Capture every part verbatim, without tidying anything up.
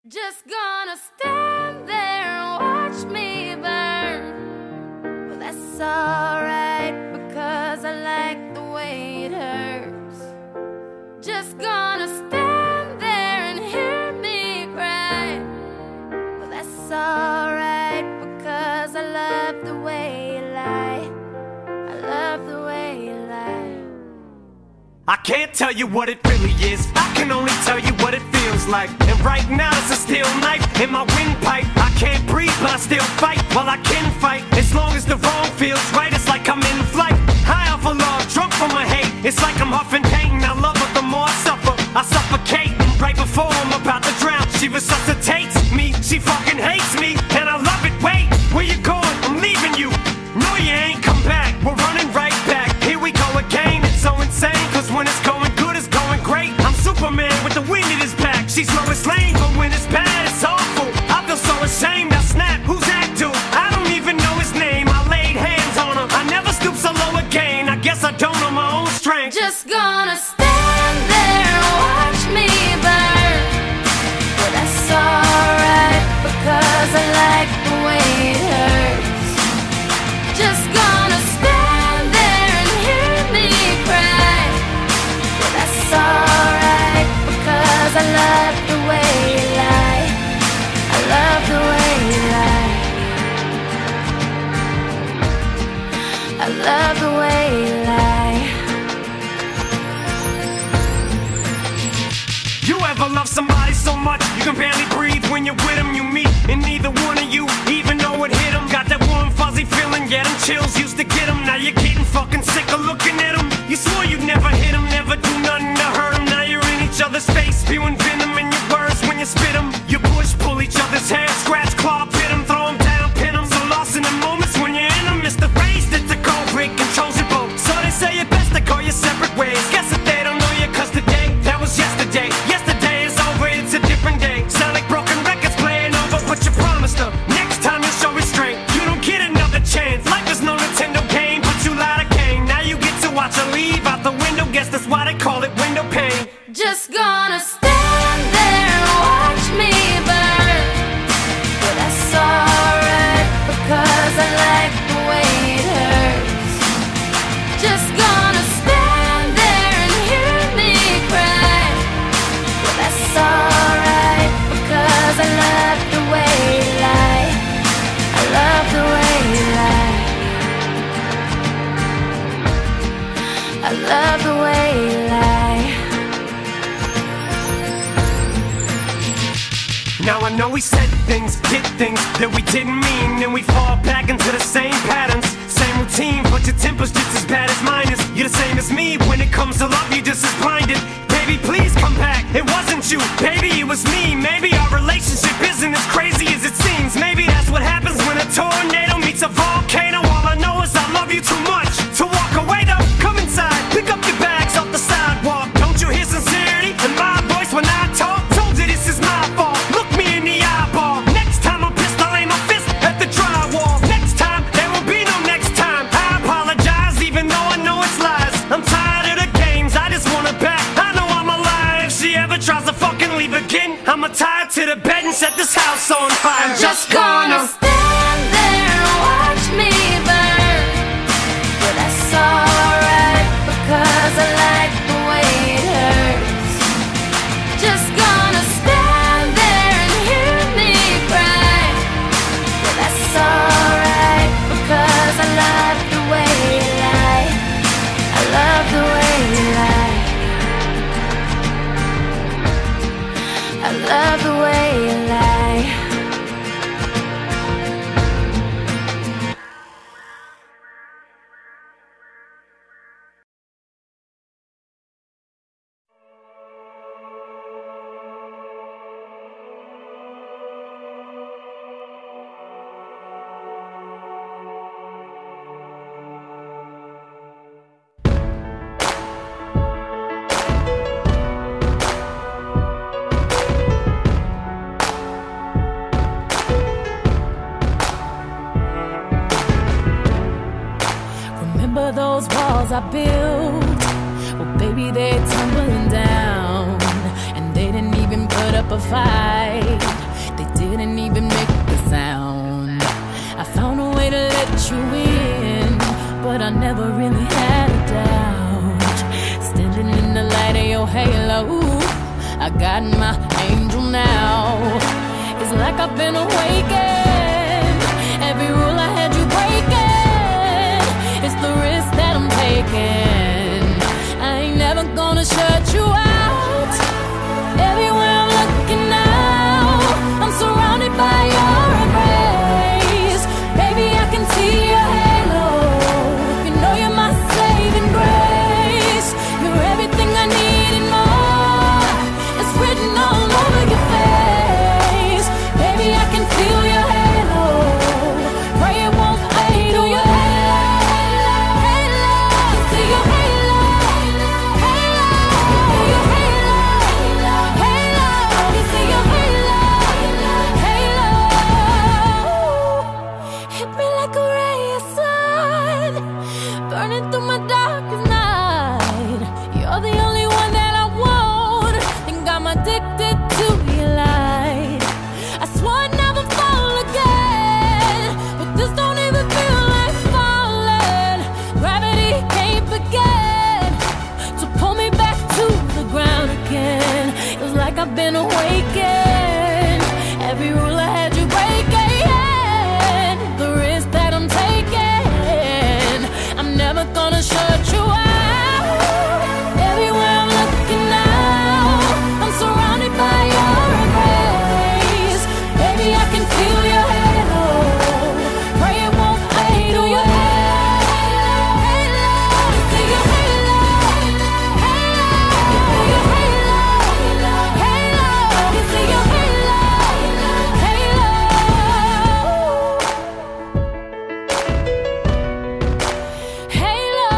Just gonna stand there and watch me burn. Well, that's alright, because I like the way it hurts. Just gonna stand there and hear me cry. Well, that's alright, because I love the way you lie. I love the way you lie. I can't tell you what it really is, I can only tell you what it feels like. And right now it's a steel knife in my windpipe. I can't breathe but I still fight, while I can fight. As long as the wrong feels right, it's like I'm in flight. High off of love, drunk from my hate, it's like I'm huffing pain. I love her, the more I suffer, I suffocate. Right before I'm about to drown, she resuscitates me. She fucking hates me, and I love it. Wait, where you going? I'm leaving you. No, you ain't come back, we're running right back. Here we go again, it's so insane, cause when it's going good, it's going great. I'm Superman with the wind in his back. She's Lois Lane, but when it's bad, it's awful. I feel so ashamed, I snap, who's that dude? I don't even know his name, I laid hands on him. I never stoop so low again, I guess I don't know my own strength. Just gonna stand there and watch me burn. Well, that's alright, because I like the way it hurts. Just gonna stand there and hear me cry. Well, that's alright, because I love the way you lie. I love the way you lie. I love the way you lie. You ever love somebody so much you can barely breathe when you're with them? You meet and neither one of you even know it hit them. Got that warm fuzzy feeling, yeah, them chills used to get them. Now you're getting fucking sick of looking at them. You swore you'd never hit them, never do nothing to hurt them. Now you're in each other's face, spewing venom in your words when you spit them. You push, pull each other's hair, scratch, claw, pit them, throw them down, pin them. So lost in the moments when you're in them, it's the race that's a cold break, controls your boat. So they say it best to go your separate ways. Guess that they don't know you, cause today, that was yesterday. Yesterday is over, it's a different day. Sound like broken records playing over, but you promised her next time you'll show restraint. You don't get another chance, life is no Nintendo game, but you lied again. Now you get to watch her leave out the window, guess that's why they call it window pane. Just gonna stand there and watch me burn. Well, that's alright, because I like the way it hurts. Just gonna stand there and hear me cry. Well, that's alright, because I love the way you lie. I love the way you lie. I love the way you lie. Now I know we said things, did things that we didn't mean, and we fall back into the same patterns, same routine, but your temper's just as bad as mine is. You're the same as me, when it comes to love, you're just as blinded. Baby, please come back, it wasn't you, baby, it was me. Maybe our relationship isn't as crazy as it seems. Maybe that's what happens when a tornado meets a volcano. All I know is I love you too much to walk away though. Come inside, pick up your bags off the sidewalk. Don't you hear sincerity in my voice when I talk? Told you this is my fault, look me in the eyeball. Next time I'm pissed, I'll aim my fist at the drywall. Next time, there will be no next time. I apologize even though I know it's lies. I'm tired of the games, I just want her back. I know I'm alive, if she ever tries to fucking leave again, I'ma tie her to the bed and set this house on fire. I'm just gonna stand there and watch me burn. Well, that's alright, because I like the way it hurts. Just gonna stand there and hear me cry. Well, that's alright, because I love the way you lie. I love the way you lie. I love the way you lie. Remember those walls I built? Well, baby, they're tumbling down, and they didn't even put up up a fight. They didn't even make the sound. I found a way to let you in, but I never really had a doubt. Standing in the light of your halo, I got my angel now. It's like I've been awakened. Every rule I had you breaking, it's the risk that I'm taking. I ain't never gonna shut you out. Everywhere I'm looking now, I'm surrounded by your embrace. Baby, I can see your halo. You know you're my saving grace. You're everything I need and more. It's written all over your face. Baby, I can feel your halo. Pray it won't fade. Oh, your halo, halo. I see your halo, halo. Your halo, halo. You see your halo, halo. Hit me like a ray of sun, burning through my darkest night. You're the only one that I want. Think I'm addicted to your light. I swore I'd never fall again, but this don't even feel like falling. Gravity can't begin to pull me back to the ground again. It's like I've been awakened. Every rule I had you breaking, the risk that I'm taking. I'm never gonna shut you out. Everywhere I'm looking now, I'm surrounded by your embrace. Baby, I can feel your halo. Pray it won't fade. Oh, your halo, halo. You see your halo, halo. You feel your halo, halo. You see your halo, halo. Halo.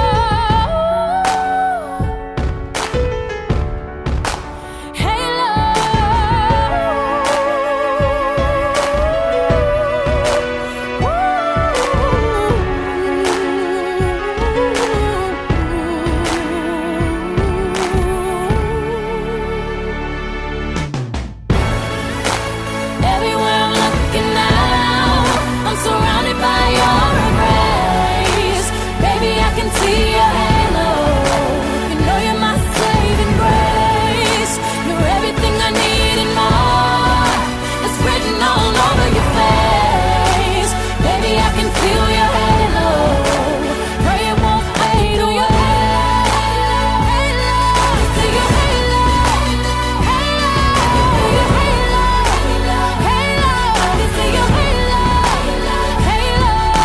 Everywhere I'm looking now, I'm surrounded by your embrace. Baby, I can see your halo. You know you're my saving grace. You're everything I need and more. It's written all over your face. Baby, I can feel your halo. Pray it won't fade. Oh, your halo, halo. You see your halo, halo. Your halo, halo. You see your halo, halo.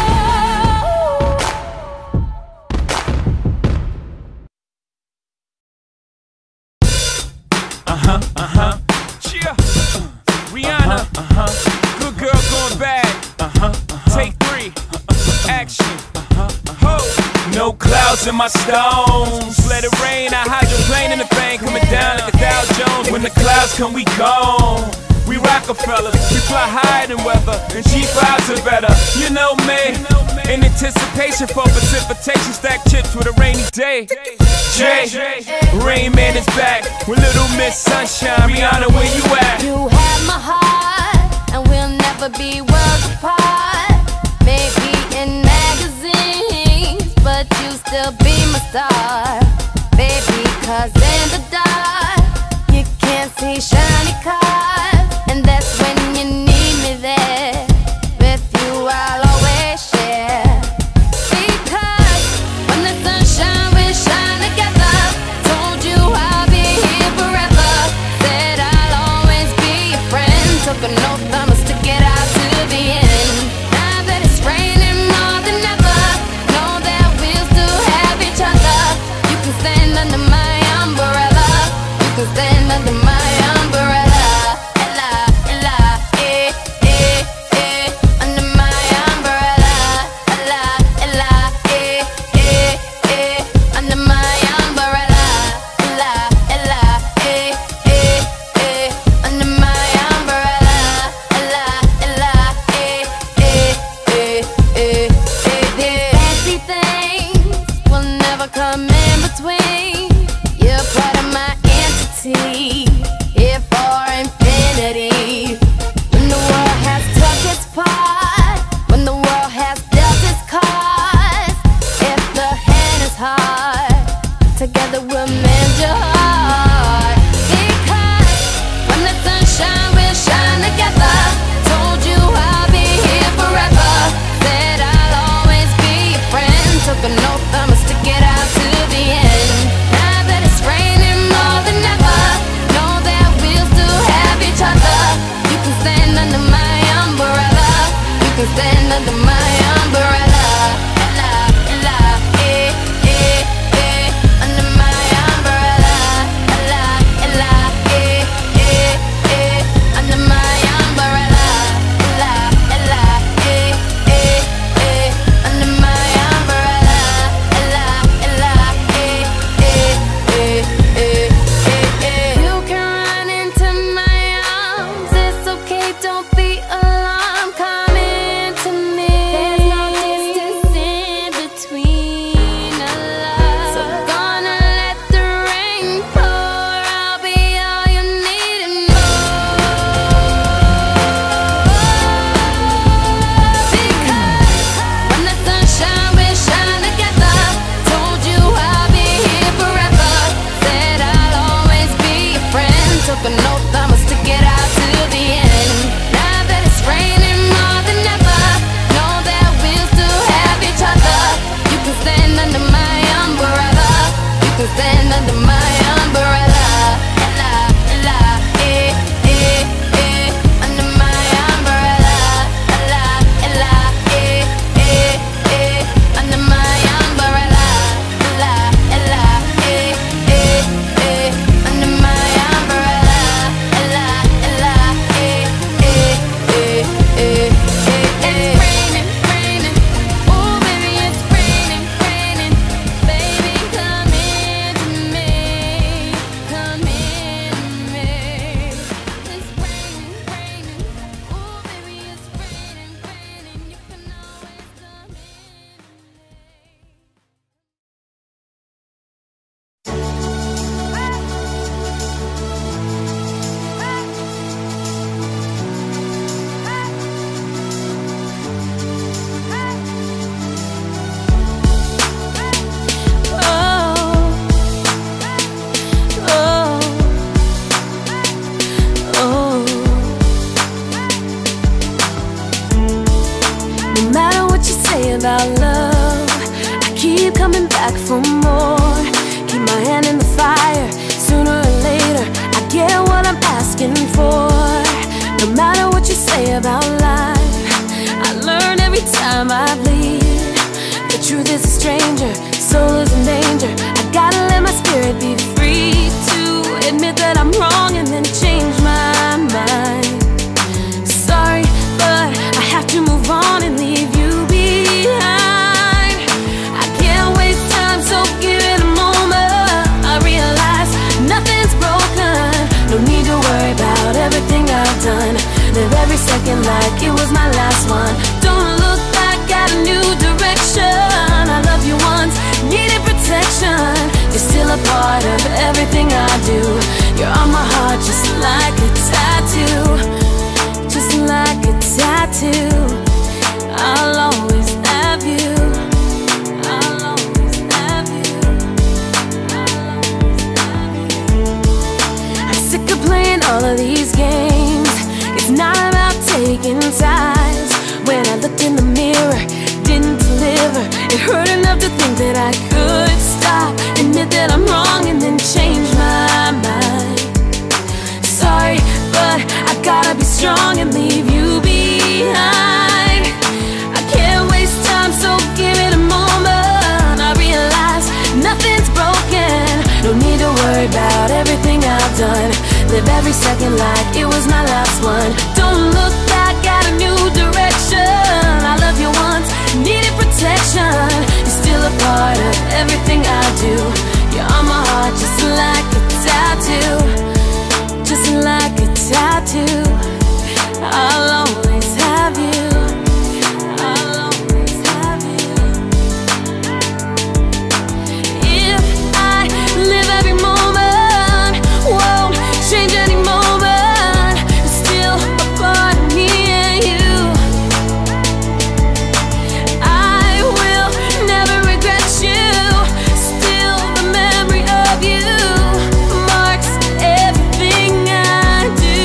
Uh-huh, uh-huh. Cheer. Rihanna. Uh-huh. Good girl going bad. Uh-huh. Take three. Action. Ho. No clouds in my stones. Let it rain. I hydroplane in the bank. Coming down like a Dow Jones. When the clouds come, we gone. We Rockefeller. We fly higher than weather. And G fives are better. You know me. In anticipation for precipitation. Stack chips with a rainy day. Jay, Rain Man is back with Little Miss Sunshine. Rihanna, where you at? You have my heart, and we'll never be worlds apart. Maybe in magazines, but you still be my star. Baby, 'cause in the dark, you can't see shiny cars. And that's when you need me there. With you, I'll always share. Because when the sunshine, we shine together. Told you I'll be here forever. Said I'll always about love. I keep coming back for more. Keep my hand in the fire. Sooner or later I get what I'm asking for. No matter what you say about life, I learn every time I bleed. The truth is a stranger, soul is in danger. I gotta let my spirit be free to admit that I'm wrong and then change my mind. Sorry, but I have to move on and leave you behind. I can't waste time, so give it a moment. I realize nothing's broken. No need to worry about everything I've done. Live every second like it was my last one. Don't look back, got a new direction. I love you once, needed protection. You're still a part of everything I do. You're on my heart just like a tattoo. Just like a tattoo. I'll always have you. I'll always have you. I'll always have you. I'm sick of playing all of these games. It's not about taking sides. When I looked in the mirror, didn't deliver. It hurt enough to think that I could stop, admit that I'm wrong and then change my mind. Sorry, but I gotta be strong and leave you behind. I can't waste time, so give it a moment. I realize nothing's broken. No need to worry about everything I've done. Live every second like it was my last one. Don't look back, got a new direction. I love you once, needed protection. You're still a part of everything I do. You're on my heart just like a tattoo. Just like a tattoo. I'll always have you. I'll always have you. If I live every moment, won't change any moment. You're still a part of me and you. I will never regret you. Still the memory of you marks everything I do.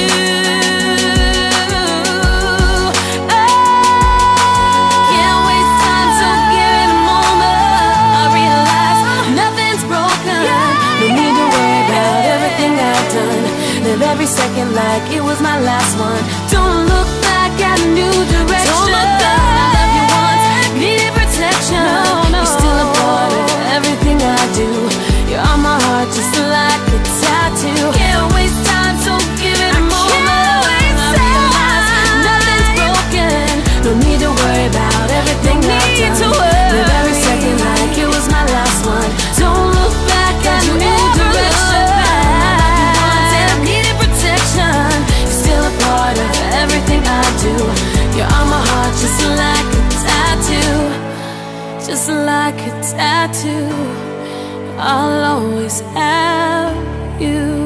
Oh, can't waste time, so give it a moment. I realize nothing's broken. No need to worry about everything I've done. Live every second like it was my last one. Don't look back, got a new direction. Don't look back. I love you once, needed protection. No, no. You're still a part of everything I do. You're on my heart just like a tattoo. Can't waste time, so give it a moment. I realize nothing's broken. No need to worry about everything I've done. Live every second like it was my last one. Don't look back, got a new direction. Everything I do, you're on my heart just like a tattoo. Just like a tattoo. I'll always have you.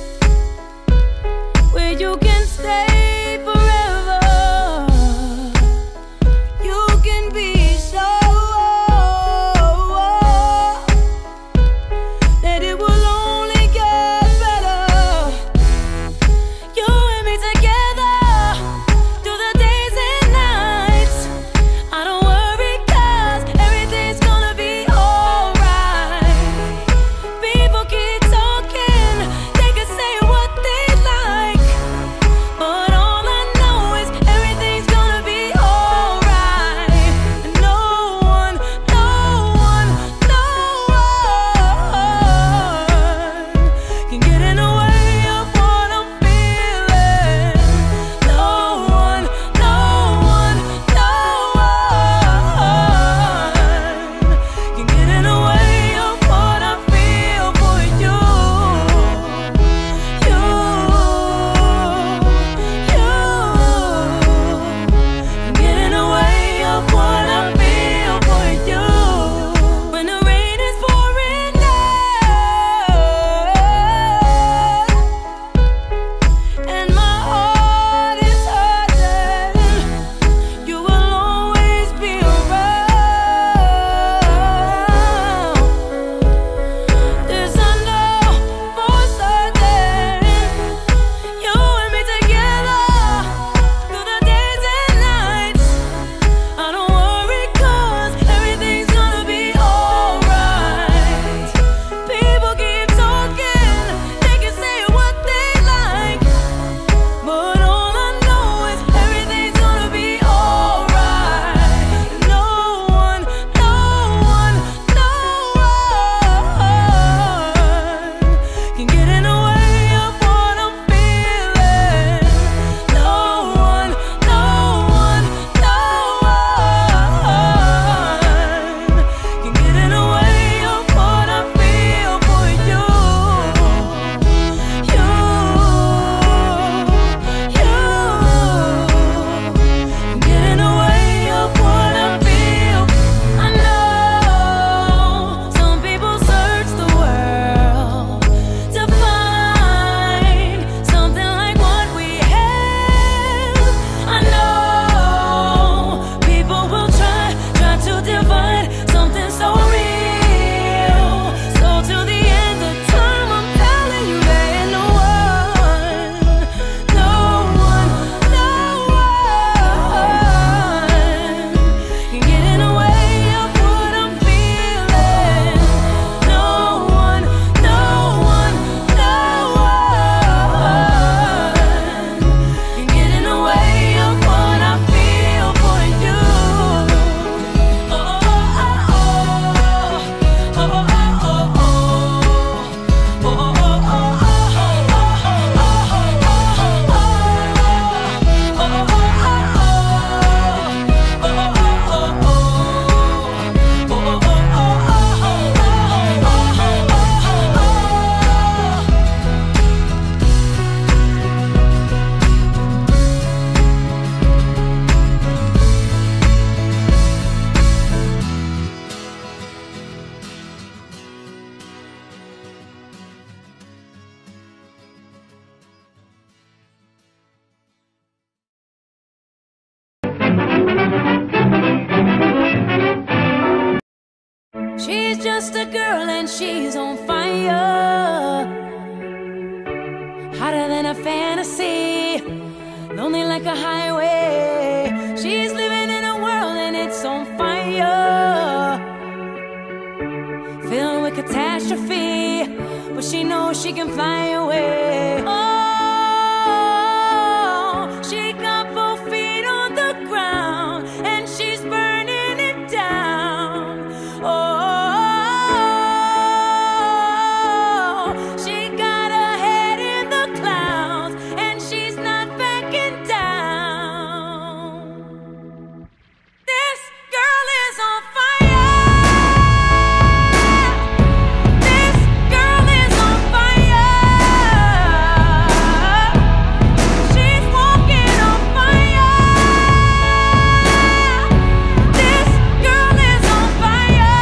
You can stay forever. just a girl and she's on fire, hotter than a fantasy, lonely like a highway. She's living in a world and it's on fire, filled with catastrophe, but she knows she can fly away. Oh, she got both feet on the ground and she's burning it down. Oh, she got her head in the clouds and she's not backing down. This girl is on fire. This girl is on fire. She's walking on fire. This girl is on fire.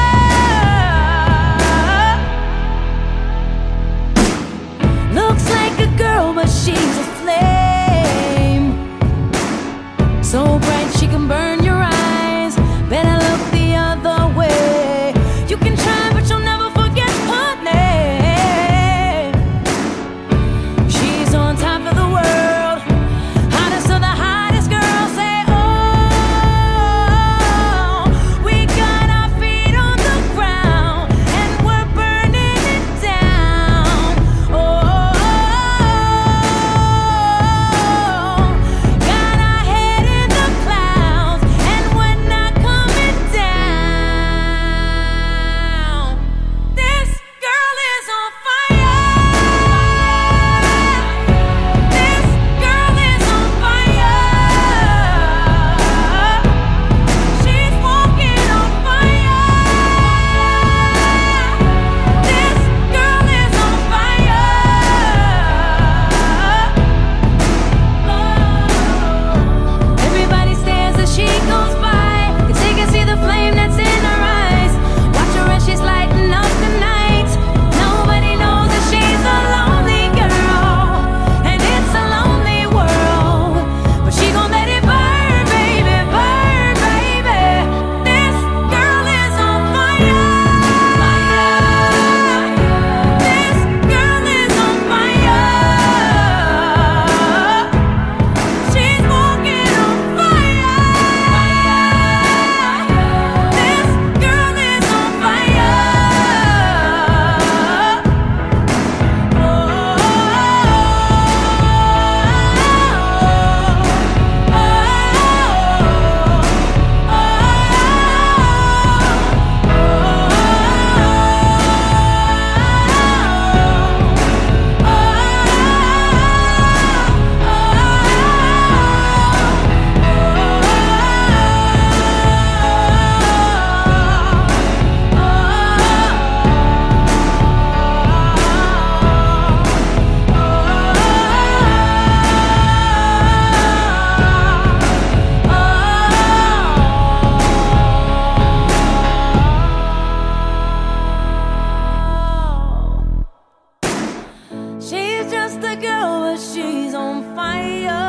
Looks like a girl, but she's a flame, so bright she can burn your eyes. Better look the other way. You can try, but you'll never forget her name. She's on top of the world, hottest of the hottest girls. Say, oh, we got our feet on the ground and we're burning it down. Oh, got our head in the clouds and we're not coming down. This girl is on fire. This girl is on fire. She's walking on fire. This girl is on fire. Everybody stares as she goes by, 'cause they can see the flame that's in her eyes. Watch her as she's lighting up the night. Nobody knows that she's a lonely girl, and it's a lonely world. But she gon' let it burn, baby, burn, baby. This girl is on fire. This girl is on fire. She's walking on fire. This girl is on fire. She's just a girl, but she's on fire.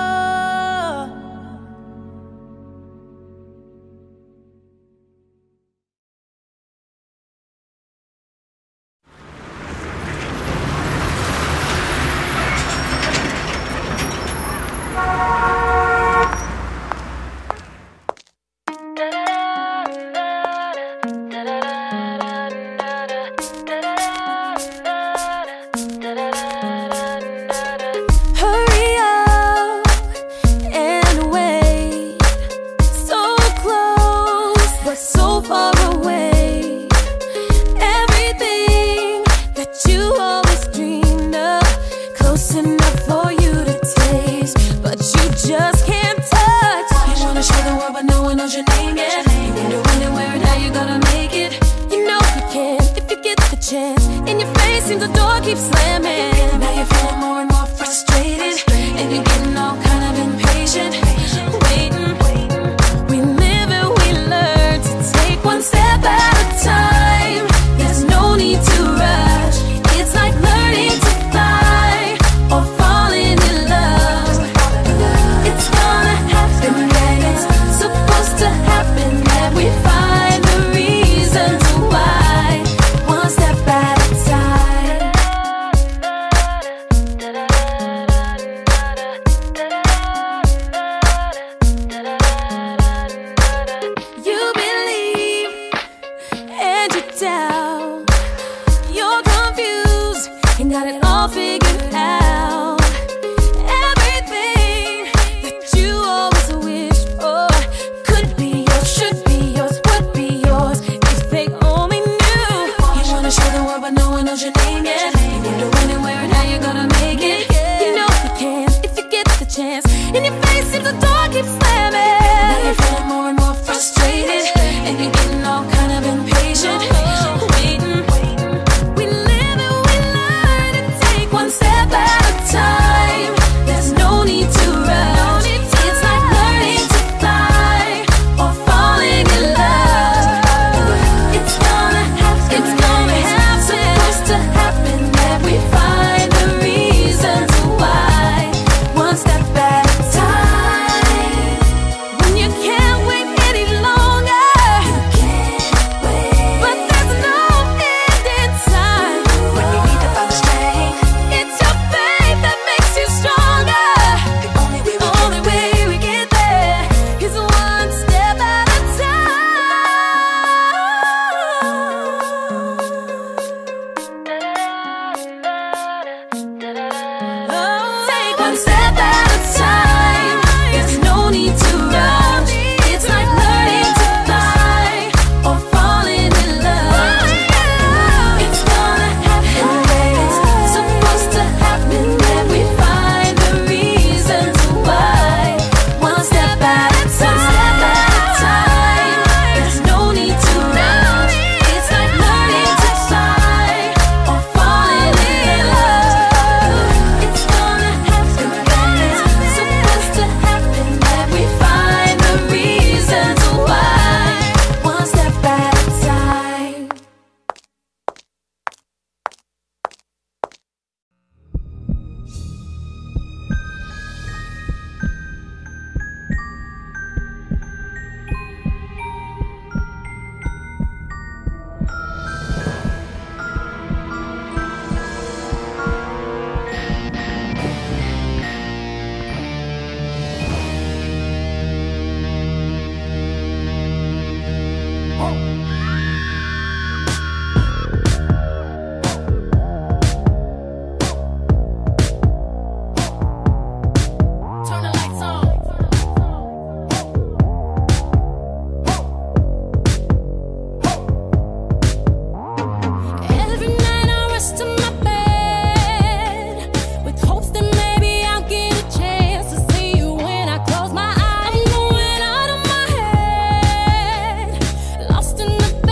Hurry up and wait. So close, but so far away. Everything that you always dreamed of, close enough for you to taste, but you just can't touch. You wanna show the world, but no one knows your name yet. You wonder when and where and how you gonna make it. You know you can if you get the chance. In your face, seems the door keeps slamming. Now you're feeling more and more frustrated, and you're getting all kind of impatient. Waiting, we live and we learn to take one step at a time. There's no need to rush. It's like learning to fly or falling in love. It's gonna happen when it's supposed to happen, and we find the reasons why. doubt. You're confused and got it all figured out. Everything that you always wished for could be yours, should be yours, would be yours if they only knew. You wanna show the world but no one knows your name yet. You wonder when and where and how you're gonna make it. You know you can if you get the chance. In your face seems the door keeps slamming. Now you're feeling more and more frustrated, and you're getting all kind of impatient. Waiting, we live and we learn and take one step at a time. There's no need to rush. It's like learning to fly or falling in love. It's gonna happen. It's gonna happen. Supposed to happen. That we find the reasons why. One step at a time. When you can't wait any longer. You can't wait. But there's no end in time. When you need to find the strength. It's your faith that makes you stronger. The only way we, the only way we get there is one step at a time. Take one step at a time. There's no need to rush. It's like learning to fly or falling in love. It's gonna happen. It's supposed to happen. That we find the reasons why. One step at a time. There's no need to rush. It's like learning to fly or falling in love. It's gonna happen. It's supposed to happen. That we find the reasons why. One step at a time. Turn the lights on. Every night I rush to my bed with hopes that maybe I'll get a chance to see you when I close my eyes. I'm going out of my head, lost in the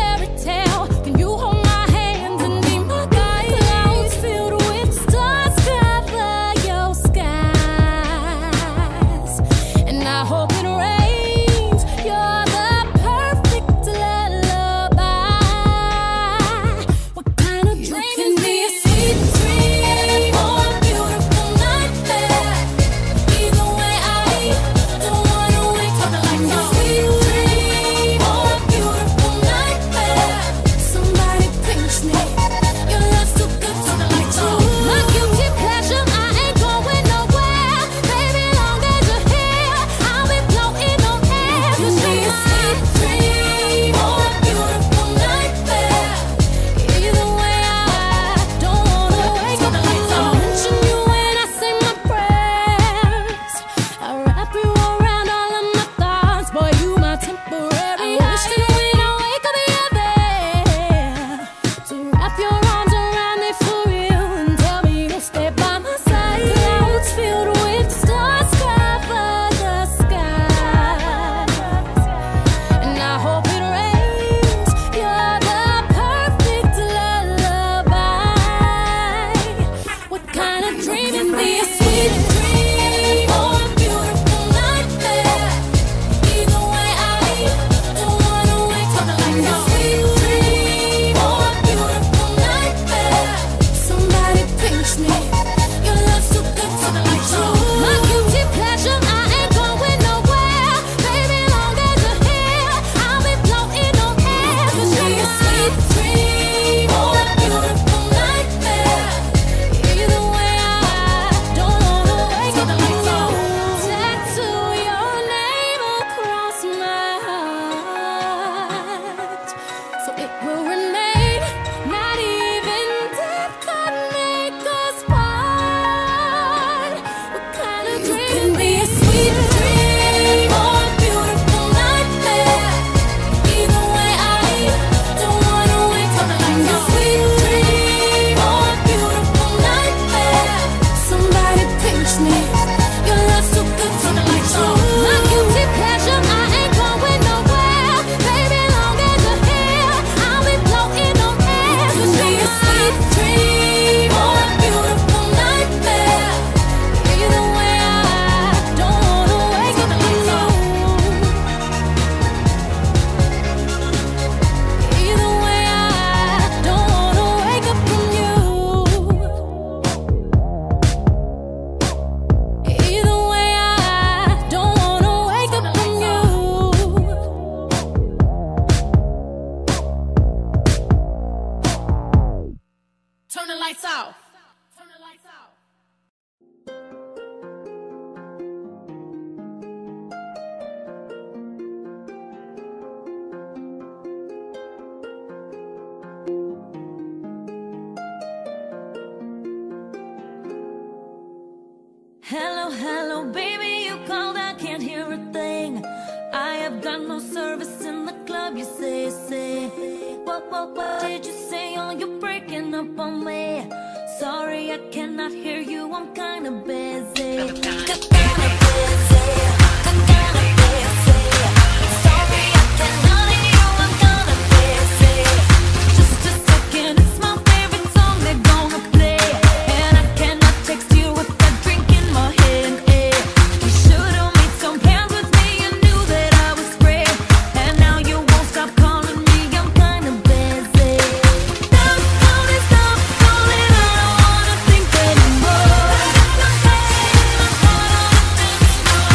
hello, baby, you called, I can't hear a thing. I have got no service in the club, you say, say. What, what, what did you say? Oh, you're breaking up on me. Sorry, I cannot hear you, I'm kinda busy. Kinda busy, kinda busy. Sorry, I cannot hear you, I'm kinda busy. Just a second, it's my favorite song they're gonna play. And I cannot text you with that drink in my hand, eh. You should've made some plans with me, you knew that I was free. And now you won't stop calling me, I'm kinda busy. Stop, don't stop calling, I don't wanna think anymore. My head, my heart on the dance floor.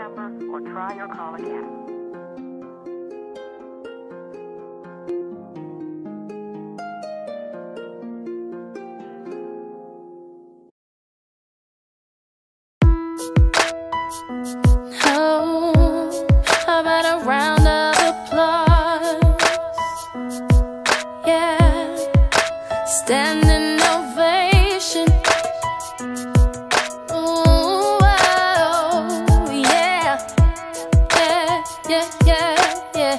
number or try your call again. Oh, how about a round of applause? Yeah, standing ovation. Ooh, oh, yeah, yeah, yeah, yeah, yeah.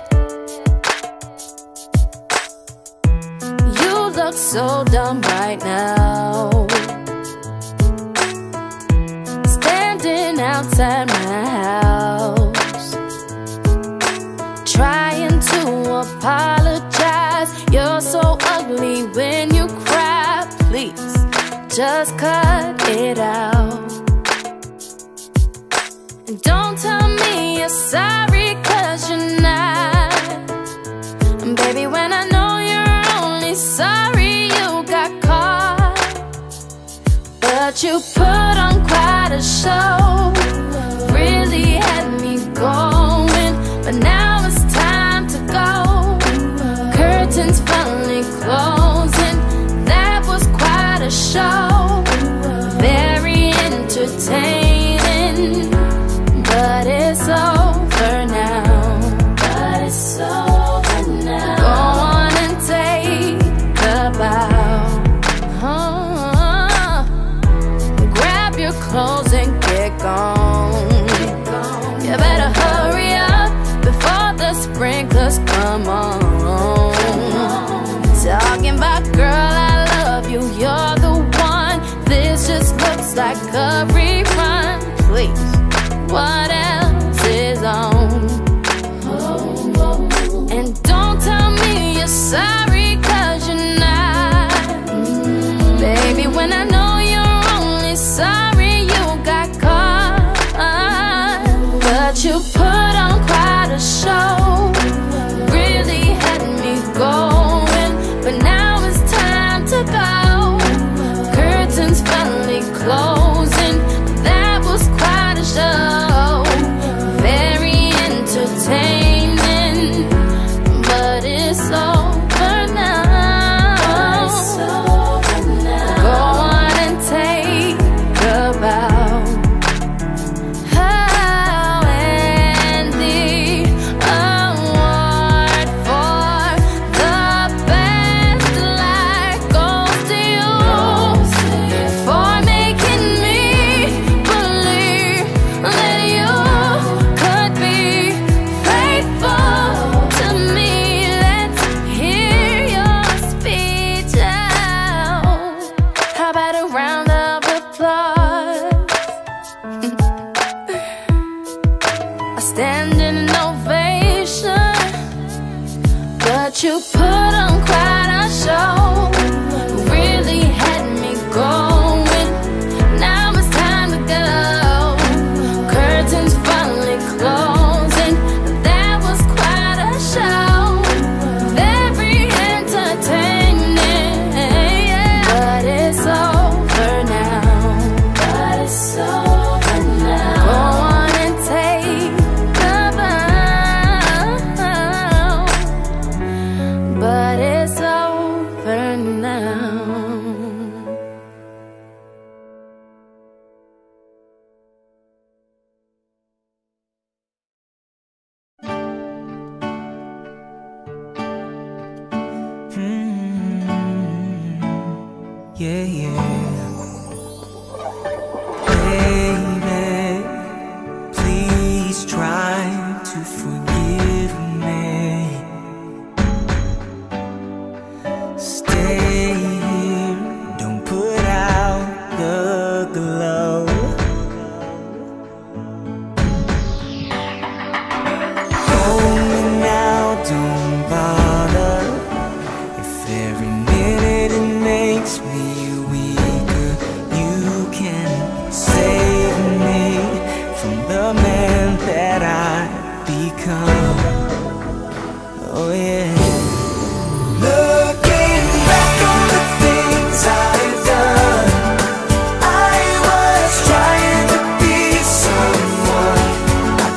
You look so dumb right now, outside my house, trying to apologize. You're so ugly when you cry. Please, just cut it out. And don't tell me you're sorry, cause you're not. And baby, when I know you're only sorry you got caught, but you put on quite a show, really had me going, but now it's time to go. Curtains finally closing, that was quite a show. Very entertaining, but it's over now. But it's over now. Go on and take a bow. Oh, grab your clothes and get gone. You better hurry up before the sprinklers come on. Talking about, girl, I love you, you're the one. This just looks like a rerun. Please, what else is on? And don't tell me you're sorry, cause you're not. Baby, when I know you're only sorry you got caught, but you put on quite a show, really had me going, but now it's time to go. Curtains finally closing, that was quite a show. Very entertaining, but it's over now. Go on and take a bow. Oh, and the award for the best life goes to you, for making me believe that you could be faithful to me. Let's hear your speech out. How about a round of applause? A standing ovation, but you put on quite a show, really had me going. Now it's time to go. Curtains finally closing, that was quite a show. Very entertaining, but it's over now. But it's over now. Go on and take a bow, but it's over now. Yeah, yeah. Baby, please try to forgive me. Stay here, don't put out the glow. Hold me now, don't bother. If every minute it makes me weaker, you can save me from the man that I become. Oh yeah. Looking back on the things I've done, I was trying to be someone I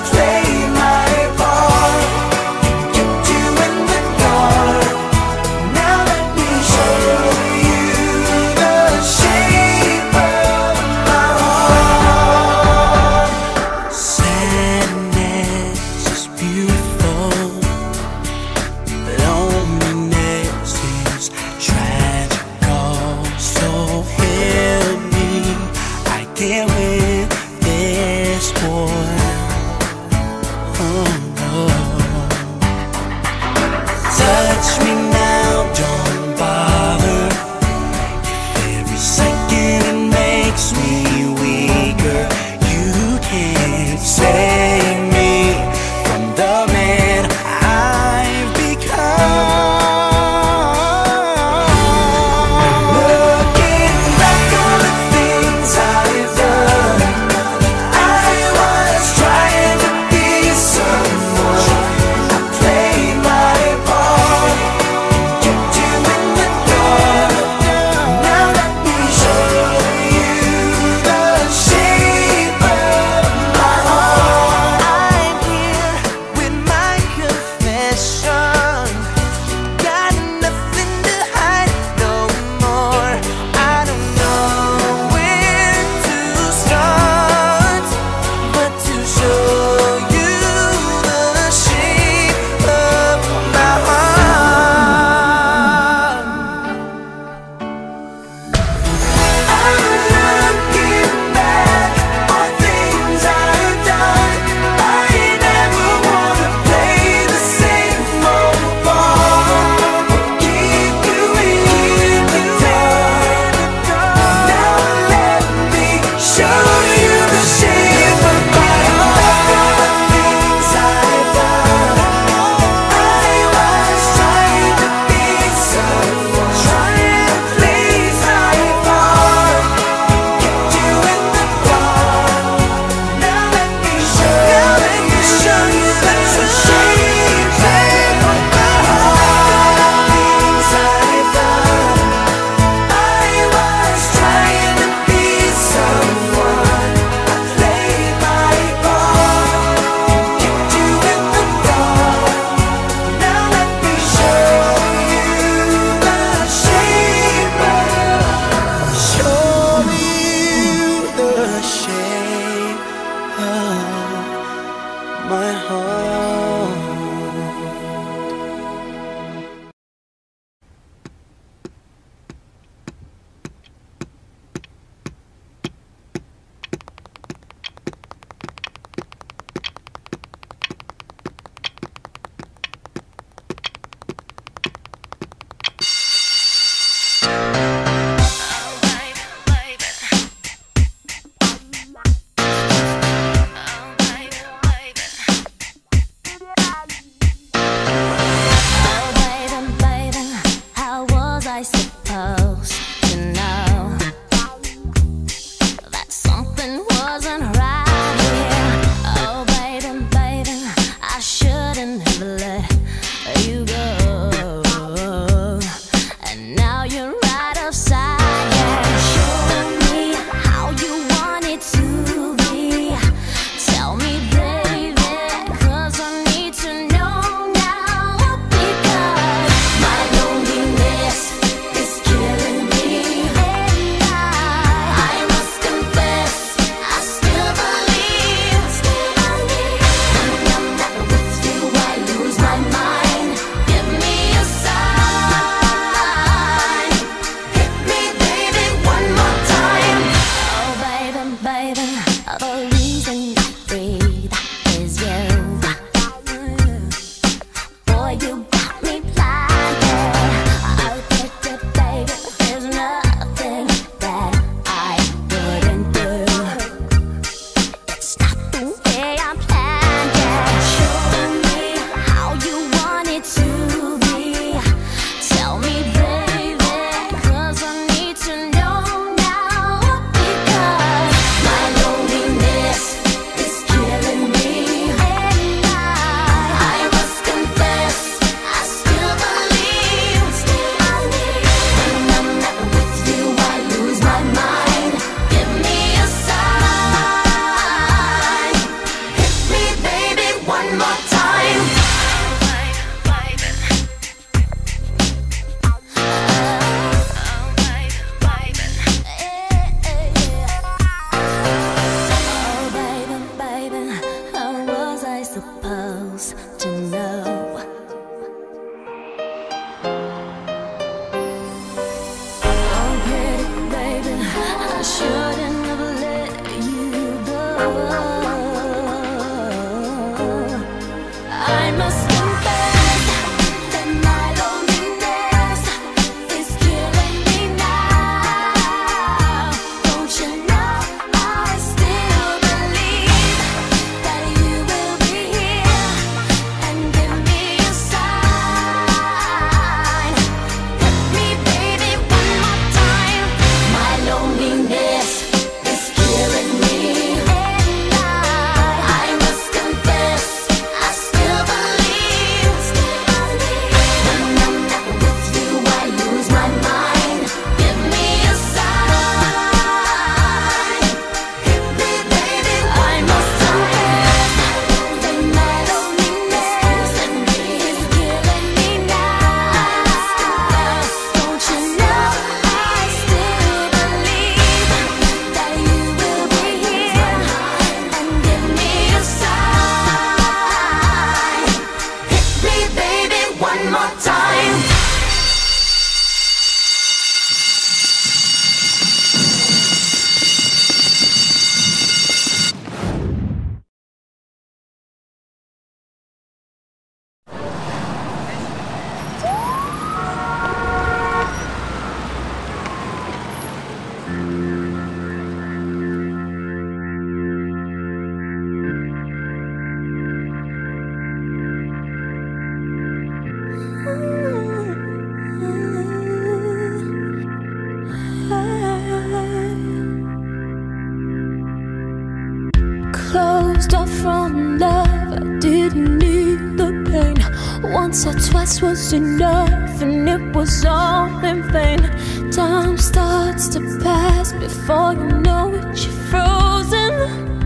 closed off from love. I didn't need the pain. Once or twice was enough, and it was all in vain. Time starts to pass before you know it, you're frozen.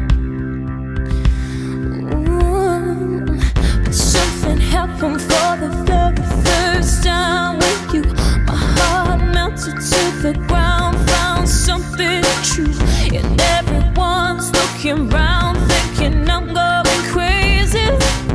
Ooh. But something happened for the very first time with you. My heart melted to the ground, found something true, and everyone's looking round, thinking I'm going crazy.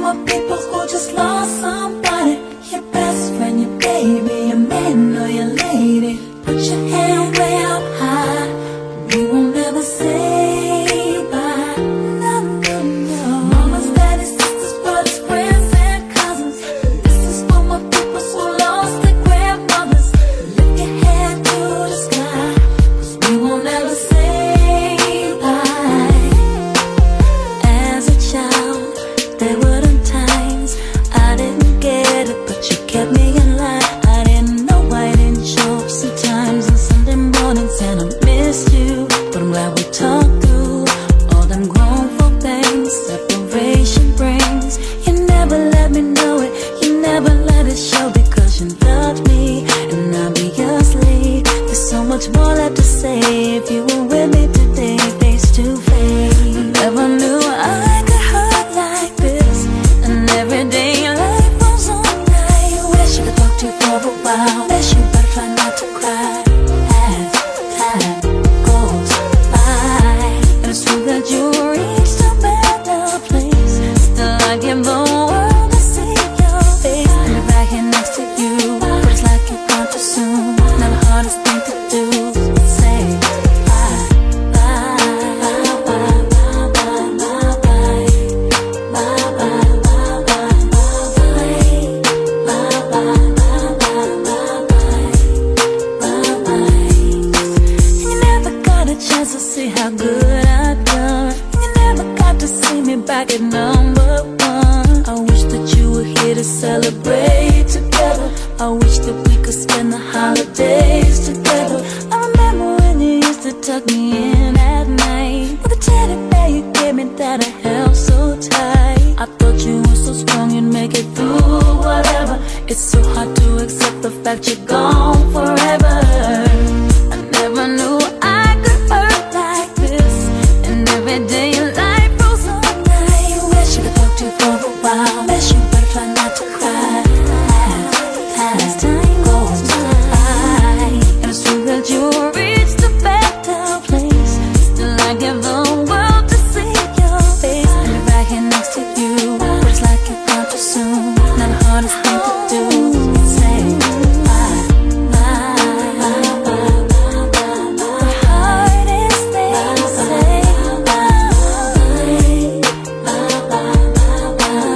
my people who just lost somebody. Your best friend, your baby, your man or your lady. Put your hand way up high. We won't ever say bye. No, no, no. Mamas, daddies, sisters, brothers, friends, and cousins. This is for my people who lost their grandmothers. Lift your hand to the sky, 'cause we won't ever say bye. As a child, there were the times I didn't get it, but you kept me in line. I didn't know I didn't show up sometimes on Sunday mornings, and I missed you. But I'm glad we talked through all them grown folk things separation brings. You never let me know it, you never let it show, because you loved me and obviously there's so much more left to say. If you were with me today, face to face, never knew I could hurt like this. And every day life goes on. I wish I could talk to you for a while. Wish you better try not to cry as time goes by. And it's true that you reached a better place. Still I give the world to see your face. And if I get next to you, but it's like you're gone too soon. Now the hardest thing to do is say bye, bye, bye, bye, bye, bye, bye, bye. Bye, bye, bye, bye, bye, bye. Bye, bye, bye, bye, bye, bye. Bye, bye. And you never got a chance to see how good I've done. And you never got to see me back at number one. I wish that you were here to celebrate together. I wish that we could spend the holidays together. I remember when you used to tuck me in at night with a teddy bear you gave me that I held so tight. I thought you were so strong you'd make it through whatever. It's so hard to accept the fact you're gone forever. I never knew I could hurt like this. And every day life goes on. I wish I could talk to you for a while. Wish you better try not to cry as, as time goes by. And it's true that you reached a better place. Still I give the world to see your face. And if I get next to you, but it's like you're gone too soon. Now the hardest thing to do is say bye, bye, bye, bye, bye, bye. The hardest thing to say bye, bye, bye, bye,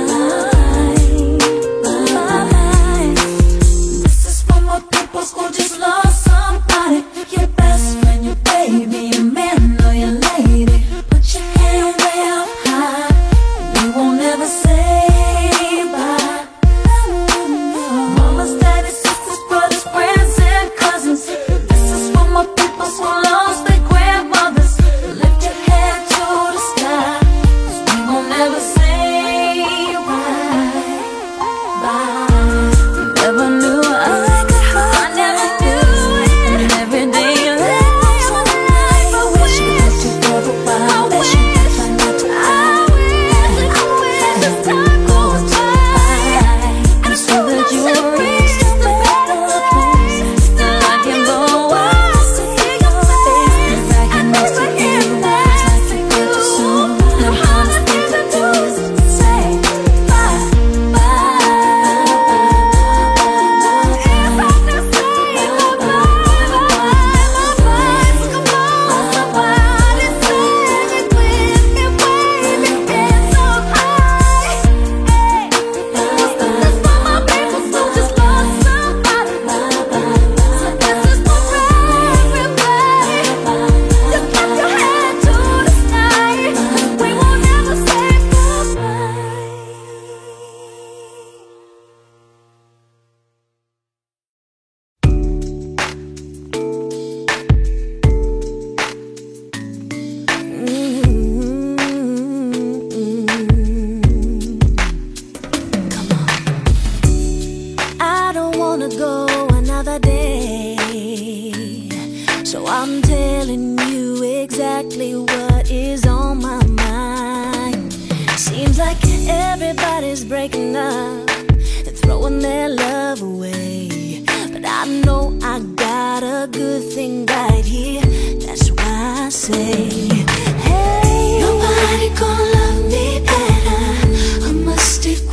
bye, bye. This is for my people who just lost somebody. Your best friend, your baby, your man or your lady. Put your hand way up high. We won't ever say bye. No, no, no. Mamas, daddies, sisters, brothers, friends, and cousins. This is for my people who lost their grandmothers. Lift your head to the sky, 'cause we won't ever say bye, bye. Never knew I could hurt like this. And every day life goes on. I wish you could talk to you for a while. Wish you could try not to cry as time goes by. And it's true that you reached a better place. Still I give the world to see your face. And if I get next to you, it's like you're gone too soon. Now the hardest thing to do is say bye, bye, bye, bye, bye, bye. I don't wanna go another day, so I'm telling you exactly what is on my mind. Seems like everybody's breaking up and throwing their love away, but I know I got a good thing right here. That's why I say, hey, nobody gonna love me better. I must stick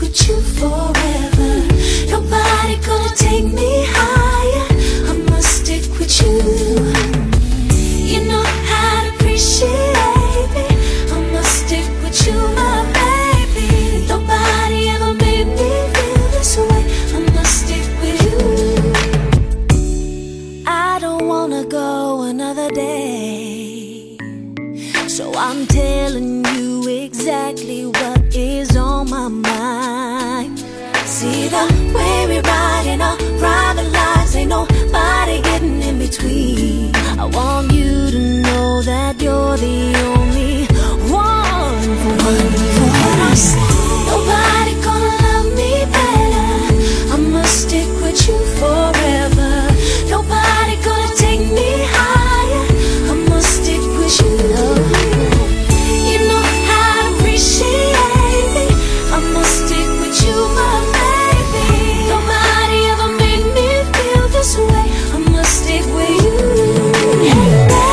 way we ride in our private lives, ain't nobody getting in between. I want you to know that you're the only one for one. For what I say, nobody gonna love me better. I must stick with you forever. Nobody gonna take me higher. I must stick with you. You know how to appreciate me. I must stick with you, my baby. Nobody ever made me feel this way. I must stick with you. And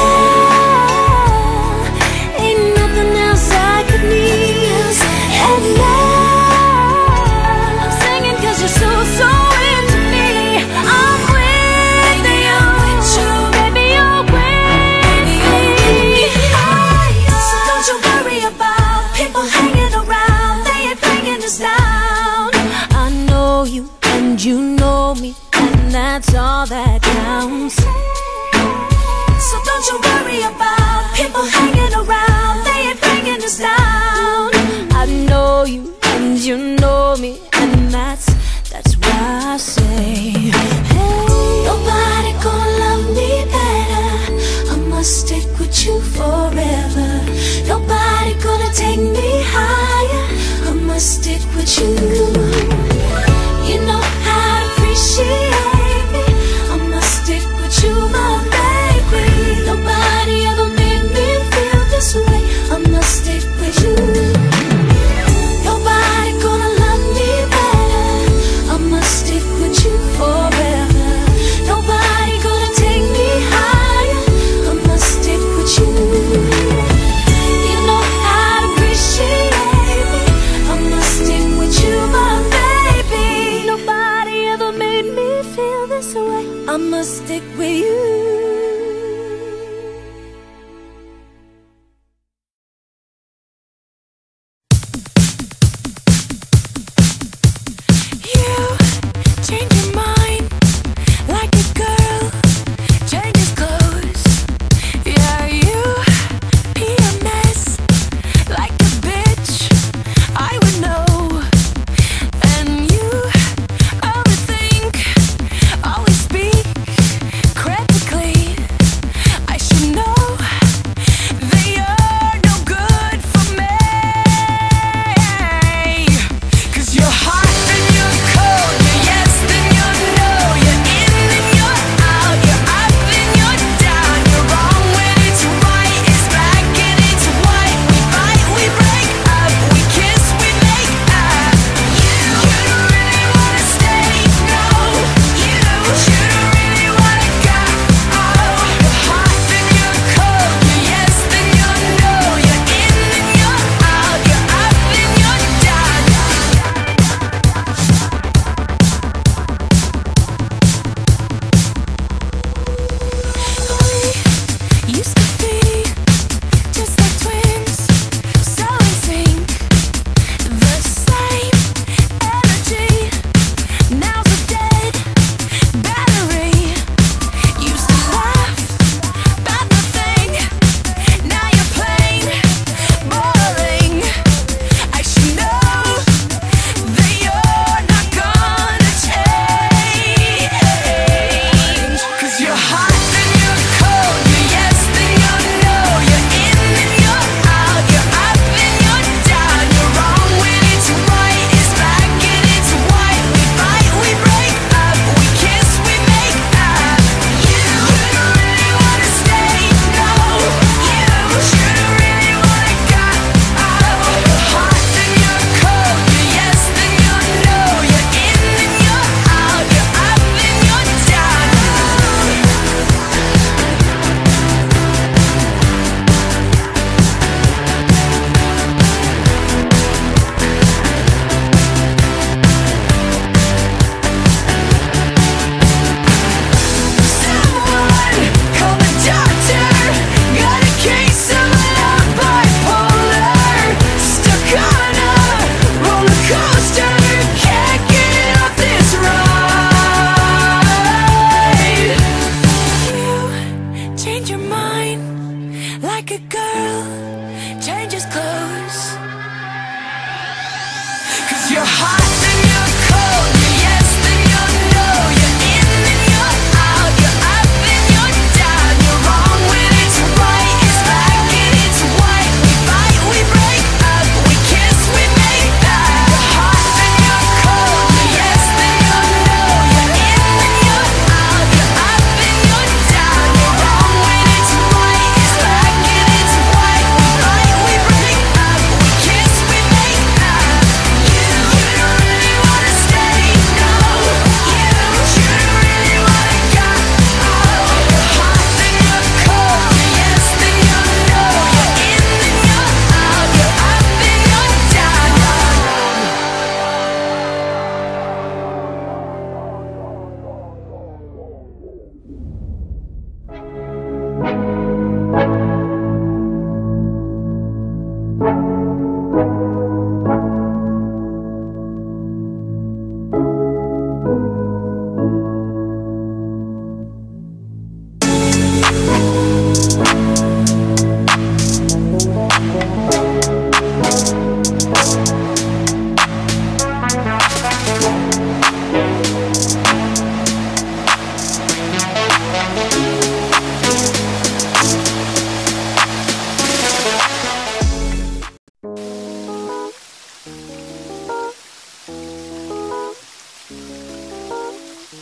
now, ain't nothing else I could need. And now, I'm singing 'cause you're so, so into me. I'm with you, baby, you're with me. So don't you worry about people hanging around. They ain't bringing us down. I know you and you know me, and that's all that counts. So don't you worry about people hanging around. They ain't bringing us down. I know you and you know me, and that's that's why I say, hey, nobody gonna love me better. I must stick with you forever. Nobody gonna take me higher. I must stick with you. You know how to appreciate me. I must stick with you, my baby. Nobody ever made me feel this way. I must stick with you. Nobody gonna love me better. I must stick with you forever. Nobody gonna take me higher. I must stick with you. You know how to appreciate me. I must stick with you, my baby. Nobody ever made me feel this way. I must stick with you. You change your mind like a girl changes clothes. Yeah, you be a mess like a bitch. I would know. And you overthink, always speak critical.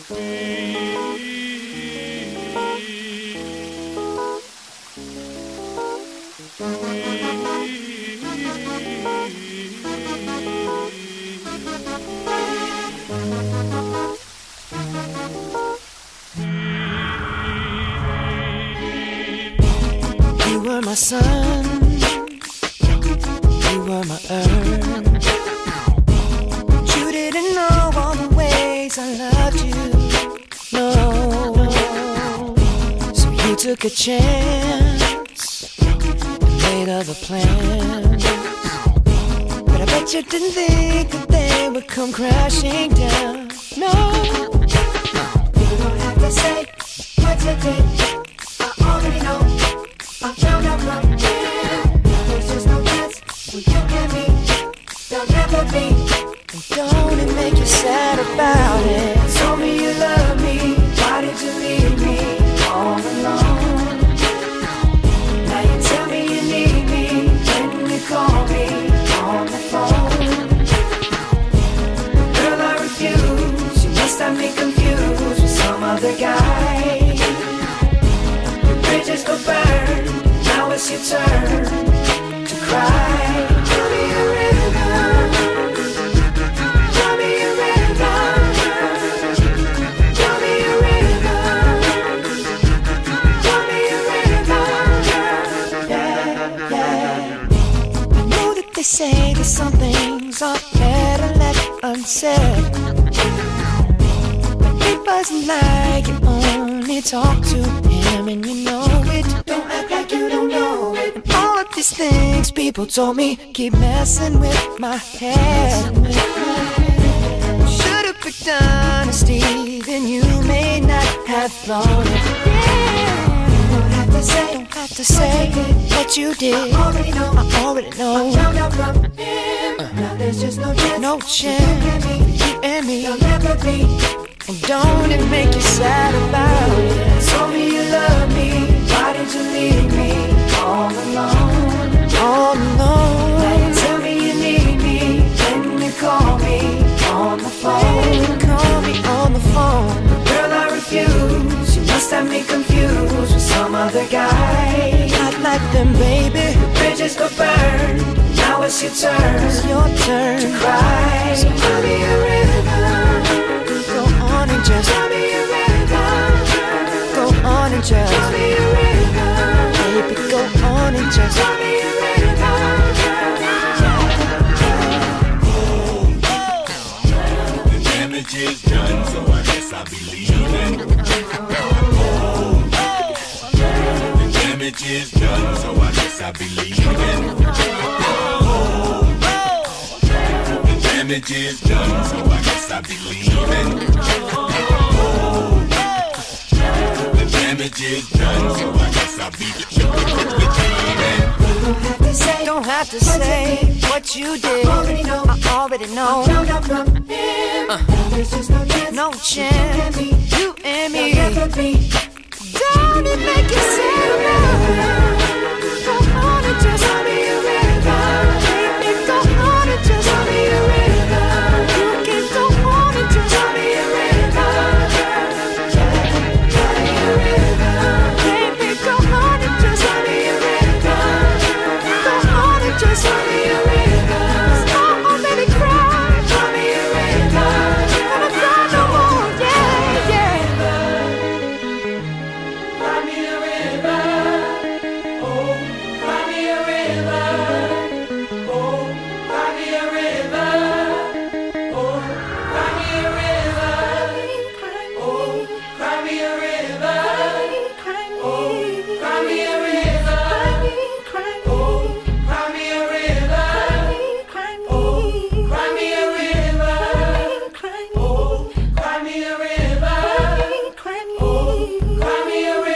You were my sun, you were my earth. You didn't know all the ways I loved you, no. So you took a chance and made other plans, but I bet you didn't think that they would come crashing down, no. You don't have to say what you did, I already know. I found out from you, there's just no chance when you and me, there'll never be. And don't it make you sad about it? Told me you love me, why did you leave me all alone? Now you tell me you need me when you call me on the phone. Girl, I refuse, you must have me confused with some other guy. Your bridges go burn, now it's your turn to cry. Tell me a river, tell me a river, tell me a river, tell me a river, yeah, yeah. I know that they say that some things are better left unsaid, but it wasn't like you only talk to him and you know it. Don't act like you don't know it. And all of these things people told me keep messing with my head. Should've picked honesty, then you may not have thought it. Yeah. Don't have to say, don't have to say what you did. I already know, I already know. I found out from him. Uh. Now there's just no chance, no chance. You and me, you'll never be. And don't it make you sad about it? Told me you love me, why did you leave me all alone? All alone. Now you tell me you need me when you call me on the phone. You call me on the phone. Girl, I refuse, you must have me confused with some other guy. Not like them, baby. The bridges go burn, now it's your turn. It's your turn to cry. So tell me a river, go on and just tell me a river, go on and just tell me a river, baby, go on and just tell me a river. The damage is done, so I guess I'll be leaving. The damage is done, so I guess I'll be leaving. The damage is done, so I guess I'll be leaving. The damage is done, so I guess I'll be leaving. Don't have to say, don't have to say what you did. I already know, I already know. I found out from him. Uh. Now there's just no chance, no chance. You and me, you'll never be. Don't it make you sad about it? Go on and just tell me a river, baby, go on and just tell me a river. You can go on and just tell me a river, tell me a river, baby, go on and just tell me a river, go on and just tell me a river. Oh, baby, cry, tell me a river, gonna cry no more, yeah, yeah. Cry me a river, oh, cry me a river, oh, cry me a river, oh, cry me a river, oh, cry me a river, oh, cry me a river, oh, cry me a river, oh, cry me a river, oh, cry me a river, oh, cry me a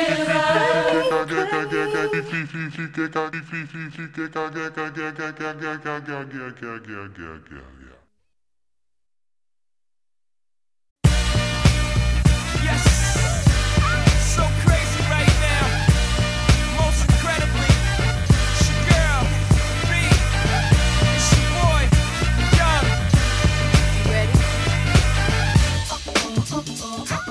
Yes, so crazy right now. Most incredibly, it's your girl, B. It's your boy, Young. You ready?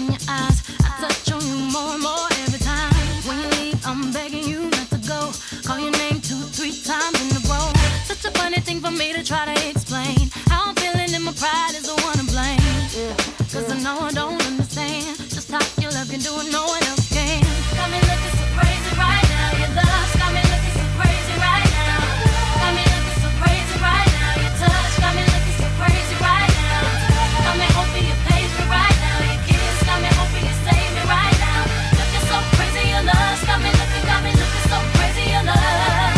in your eyes. I touch on you more and more every time. When you leave, I'm begging you not to go. Call your name two, three times in a row. Such a funny thing for me to try to explain. How I'm feeling and my pride is the one to blame. Cause I know I don't understand just how your love can do it, no one else can. Got me looking so crazy right now. Your love's got me looking so crazy right now. Got me looking so crazy right now. Your touch got me looking so crazy right now. Got me hoping you page me right now. Your kiss got me hoping you save me right now. Looking so crazy, your love's got me looking, got me looking so crazy, your love.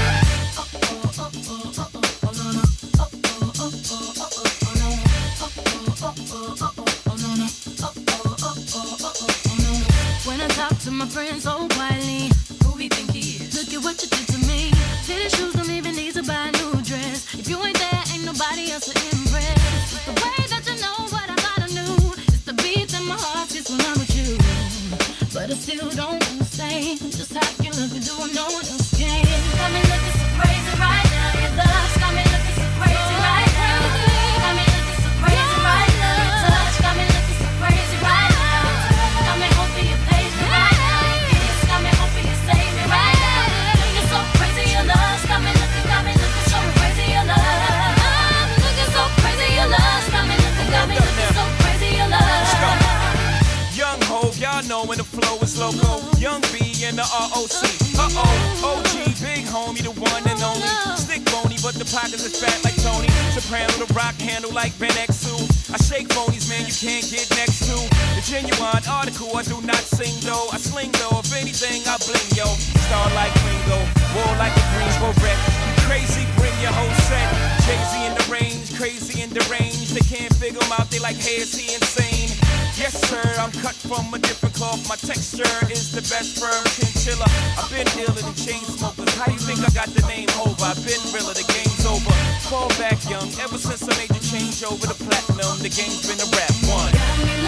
Oh oh oh oh oh oh oh no no. Oh oh oh oh oh oh oh no. Oh oh oh oh oh oh no no. Oh oh oh oh oh oh no. When I talk to my friends so quietly, who he think he is? Look at what you did to me. Fitted shoes don't even need to buy a new dress. If you ain't there, ain't nobody else to impress. It's the way that you know what I thought I knew. It's the beat that my heart gets when I'm with you. But I still don't understand just how you look and do what no one else can. Got me looking so crazy right now. Your love's got me looking so crazy right now. Got me looking so crazy right now. Your touch got me looking so crazy right now. Got me hoping you page me right now. Your kiss got me hoping you save me right now. Looking so crazy, your love's got me looking, got me looking so crazy, your love. I'm looking so crazy, your love's got me looking, got me looking so crazy, your love. Young Hov, y'all know when the flow is loco. Young B and the R O C. Uh-oh, O G, big homie, the one and only. Stick bony, but the pockets is fat like Tony. Soprano, the rock handle like Ben X two. I shake phonies, man, you can't get next to. The genuine article, I do not sing though. I sling though, if anything, I bling, yo. Star like Ringo, war like a Greensboro wreck. Crazy, bring your whole set. Jay-Z in the range, crazy in the range. They can't figure him out, they like, hey, is he insane? Yes, sir, I'm cut from a different cloth. My texture is the best firm chinchilla. I've been dealing in chain smokers. How you think I got the name over? I've been realer, the game's over. Fall back young, ever since I made the change over to platinum, the game's been a rap one. Got me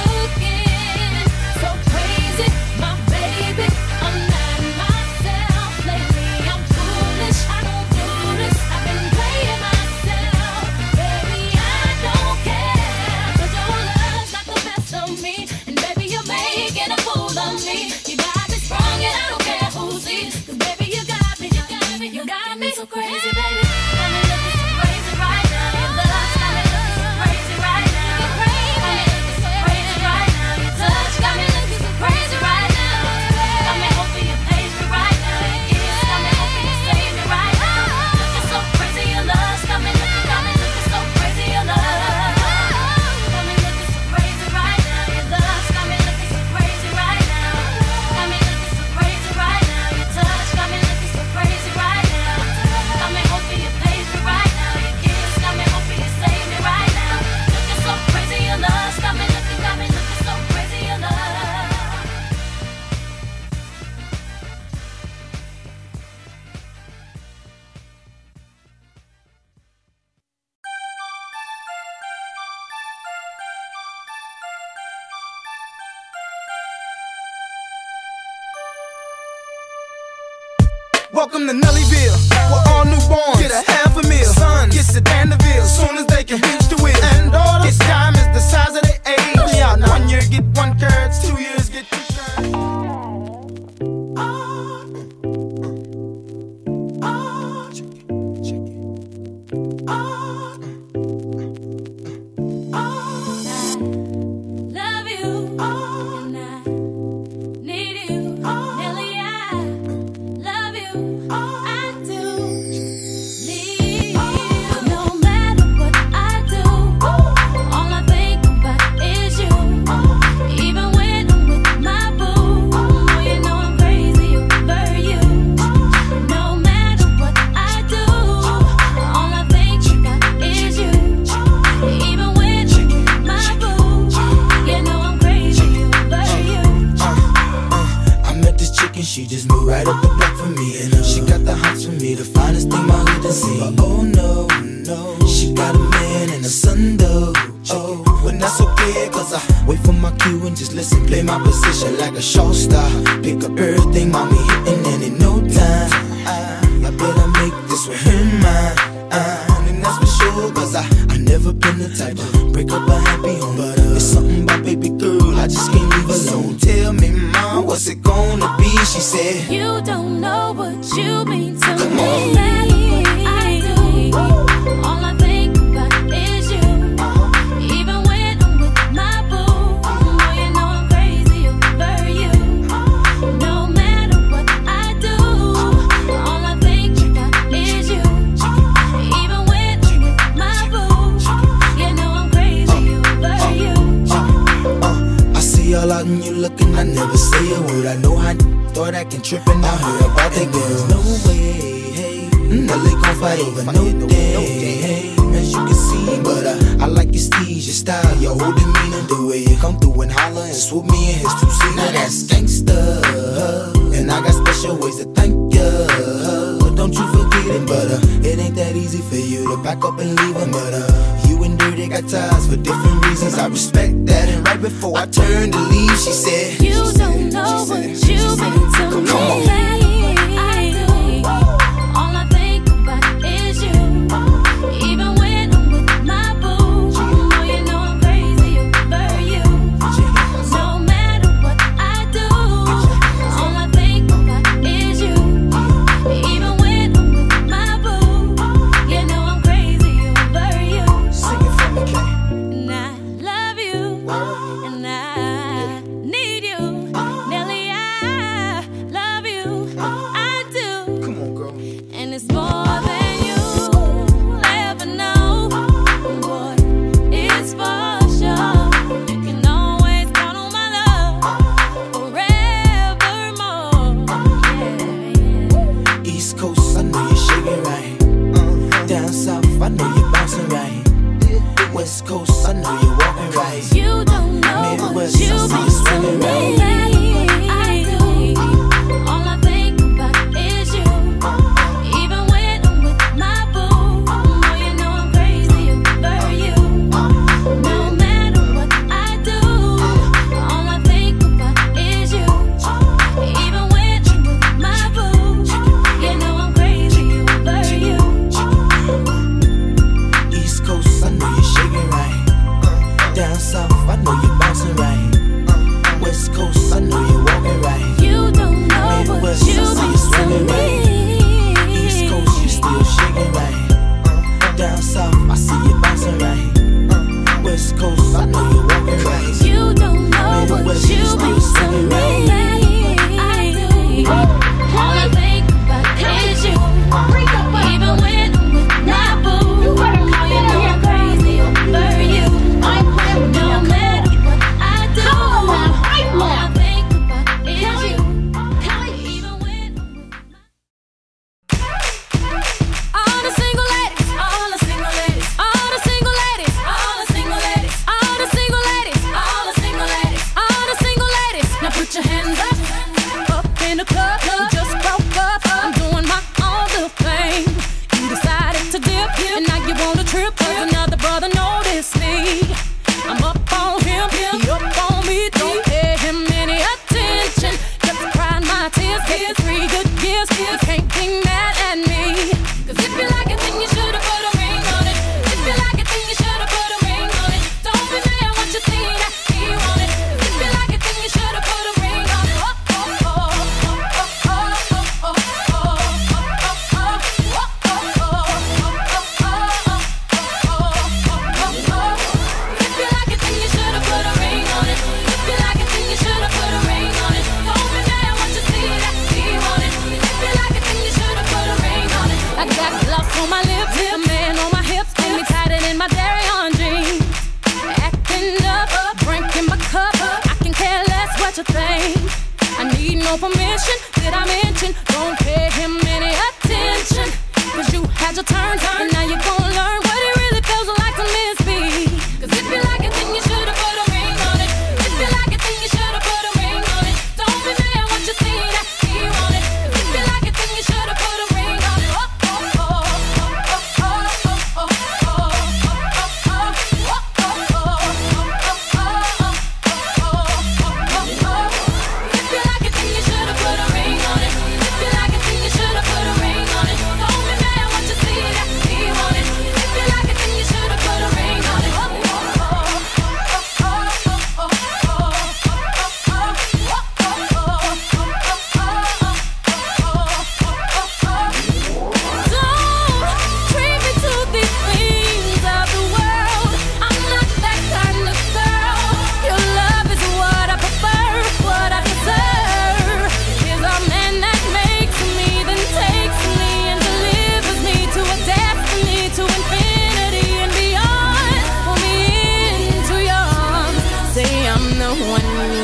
looking so crazy, my baby. I'm not myself lately. I'm foolish, I don't do this. I've been playing myself, baby. I don't care, 'cause your love's got the best of me, and baby you're making a fool of me. You got me sprung, and I don't care who sees, 'cause baby you got me, you got me, you got me so crazy, baby. Got me looking so crazy right now. Your love's got me looking so crazy right now. Got me looking so crazy right now. Your touch got me looking so crazy right now. Got me hoping you page me right now. Your kiss got me hoping you save me right now. Looking so crazy, your love's got me looking, got me looking so crazy, your love. Got me looking so crazy right now. Your love's got me looking so crazy right now. Got me looking so crazy right now. Your touch got me looking so crazy right now. Got me hoping you page me right now. Your kiss got me hoping you save me right now. Looking so crazy, your love's got me looking, got me looking so crazy, your love. Welcome to Nellyville, where all newborns get a half a meal. Sons get sedan DeVille, soon as they can reach the wheel. And daughters get diamonds the size of their age. Yeah, one year get one carat, two years get two carats. Oh, oh, check it, check it. Oh, oh, Love you, oh, and I need you, Nelly. I love you, I do need you. No matter what I do, all I think about is you. Even when I'm with my boo, oh, you know I'm crazy over you. No matter what I do, all I think about is you. Even when I'm with my boo, you know I'm crazy over you. I met this chick and she just moved right up the block for me. And uh, she got the hots for me, the finest thing my hood has seen. But oh no, no, she got a man and a son though. Oh, when that's okay, cause I wait for my cue and just listen, play my position like a show star. Pick up everything, mommy hitting, and in no time I, I better make this with her mine. Uh, and that's for sure, cause I, I never been the type to break up a happy home. But uh, it's something about baby girl, I just can't leave she said, you don't know what you mean to Come me. on. I do. All I think about is you. Even when I'm with my boo, oh, you know I'm crazy over you. No matter what I do, all I think about is you. Even when I'm with my boo, you know I'm crazy over you. uh, I see all out and you looking, I never say a word. I know how thought I can trip and I heard about that girl. No way, hey, now they gon' fight over no day, hey, as you can see. But uh, I like your steez, your style, your whole demeanor, the way you come through and holler and swoop me in his two seat. Now that's gangsta, and I got special ways to thank ya. Don't you forget it, but uh, it ain't that easy for you to back up and leave him. But uh, you and Dirty got ties for different reasons. I respect that. And right before I turned to leave, she said, you don't know what you mean to me. Come on. I do. All I think about is you. Even when I'm with my boo, oh, you know I'm crazy over you. No matter what I do, all I think about is you. Even when I'm with my boo, you know I'm crazy over you. Sing it for me, Kay. And I love you, and I need you. Nelly, I love you, I do. Come on, girl. And it's more than you'll ever know. Boy, it's for sure. You can always count on my love forevermore. Yeah, yeah. East Coast, I know you're shaking right. Down South, I know you're bouncing right. West Coast, I know you're walking right. You don't know what Midwest, you I see you mean to swinging me. right. I do. All I think about is you. Even when I'm with my boo, oh, you know I'm crazy over you. No matter what I do, all I think about is you. Even when I'm with my boo, you know I'm crazy over you. East Coast, I know you're shaking right. Down South, I know you're bouncing right. West Coast, I know you're walking right. You don't know what Midwest, you I see you mean swinging to right. me. East Coast, you still shaking right. Down South, I see you bouncing right. West Coast, I know you're walking right. You don't know what Midwest, you you still mean to swinging me. right. I do. All I think about is you. Even when I'm with my boo, you know I'm crazy over you. No matter what I do, all I think about is you. Even when I'm with my all the single ladies, all the single ladies, all the single ladies, all the single ladies, all the single ladies, all the single ladies, all the single ladies. Now put your hands up, up in the club. You just broke up. I'm doing my own little thing. You decided to dip, and now you want a trip. 'Cause another brother noticed me. I'm up on him, he up on me. Don't pay him any attention. Just crying my tears, get three good years. You can't be mad at me. 'Cause if you like it, then you should've put a ring on it. If you like it, then you should've put a ring on it. Don't be mad what you see that he want it. 'Cause if you like it, then you should've put a ring on it. Oh, oh, oh, oh, oh, oh, oh, oh, oh, oh, oh, oh, if you like it, then you should've put a ring on it. If you like it, then you should've put a ring on it. Don't be mad what you see that he want it. If you like it, then you should've put a ring on it. I got gloss on my lips, a man on my hips, got me tighter than my dairy on jeans. Acting up, drinking my cup, I can care less what you think. I need no permission, did I mention? Don't pay him any attention. 'Cause you had your turn, and now you're gonna learn what it really feels like to miss me. 'Cause if you like it, then you should've put a ring on it. If you like it, then you should've put a ring on it. Don't be mad what you see that he want it. 'Cause if you like it, then you should've put a ring on it. Oh, oh, oh, oh, oh, oh, oh, oh, oh, oh, oh, oh, if you like it, then you should've put a ring on it. If you like it, then you should've put a ring on it. Don't be mad what you see that he want it.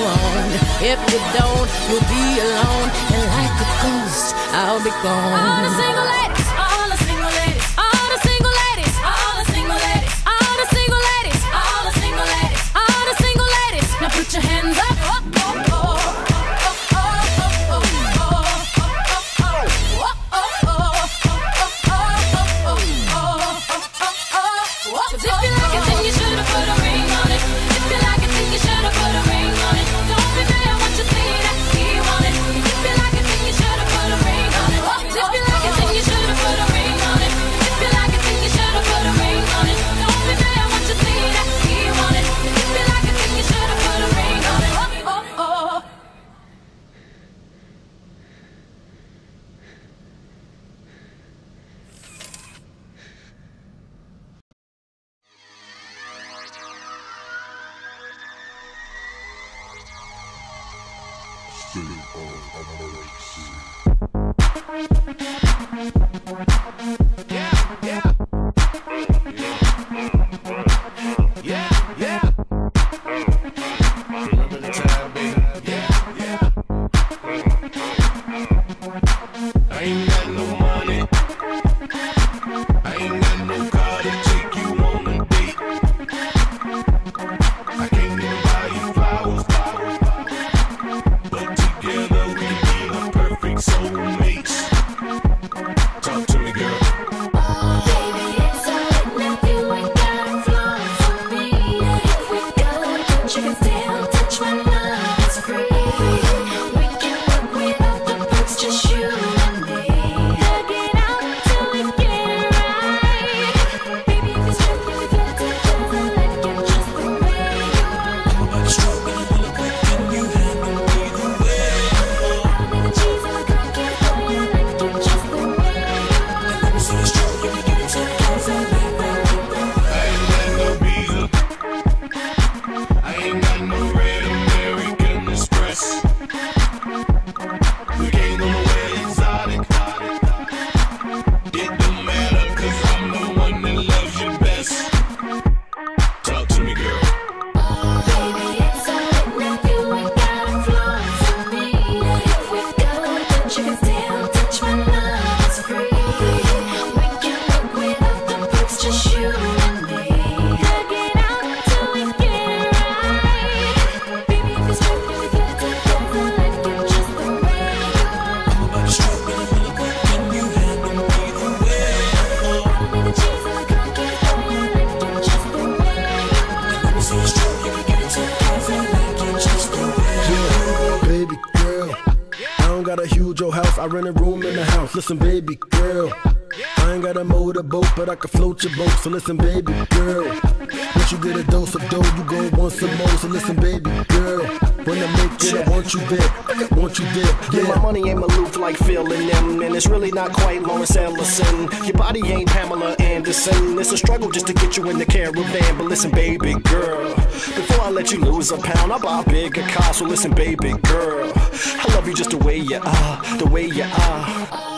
on. If you don't, you'll be alone. And like a ghost, I'll be gone. All the single ladies, all the single ladies, all the single ladies, all the single ladies, all the single ladies, all the single ladies, all the single ladies. Now put your hands up. I rent a room in the house. Listen, baby girl, I ain't got a motorboat, but I can float your boat. So listen, baby girl, once you get a dose of dough, you go want some more. So listen, baby girl, when I make it, I want you there, I want you there. Yeah, yeah, my money ain't Maloof like Phil and them, and it's really not quite Lawrence Ellison. Your body ain't Pamela Anderson. It's a struggle just to get you in the caravan. But listen, baby girl, before I let you lose a pound, I'll buy a bigger car. So listen, baby girl, I love you just the way you are, the way you are.